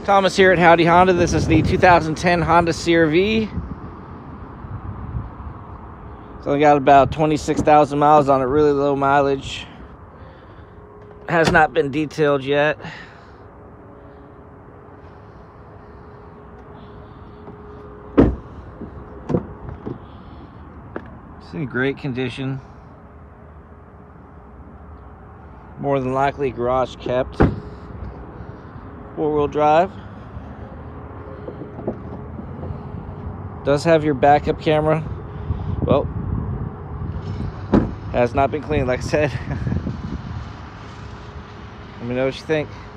Thomas here at Howdy Honda. This is the 2010 Honda CR-V. It's only got about 26,000 miles on it, really low mileage. Has not been detailed yet. It's in great condition. More than likely garage kept. Four-wheel drive. Does have your backup camera. Well, has not been cleaned, like I said. Let me know what you think.